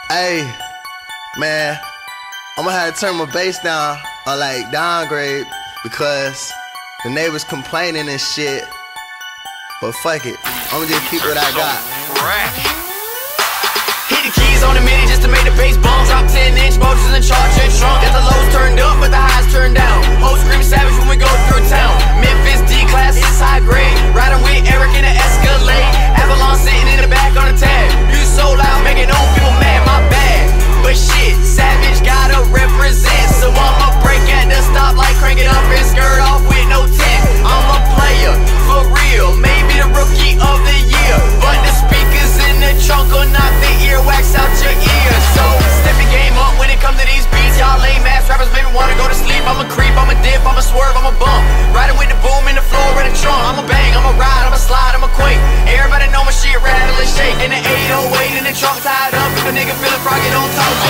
Hey, man, I'ma have to turn my bass down or like downgrade because the neighbors complaining and shit. But fuck it, I'ma just keep what I got. Hit the keys on the mini just to make the bass bump. Drop 10-inch motors in the charge and trunk. Got the lows turned up but the highs turned down. Hoes scream savage when we go through town. Memphis D-class, it's high grade. Riding with Eric in the Escalade. Avalon sitting in the back on the tab. You so loud, making old people mad, my bad. But shit, savage gotta represent. So I'ma break at the stoplight, crank it up and skirt off with no tint. I'm a player, for real, maybe the rookie of the year. But the speakers in the trunk will knock the earwax out your ears. So step your game up when it comes to these beats. Y'all lame ass rappers make me wanna go to sleep. I'ma creep, I'ma dip, I'ma swerve, I'ma bump. Riding with the boom in the floor in the trunk. I'ma bang, I'ma ride, I'ma slide, I'ma quake. Everybody know my shit rattle and shake. In the 808 in the trunk tied up. If a nigga feelin' froggy, don't talk to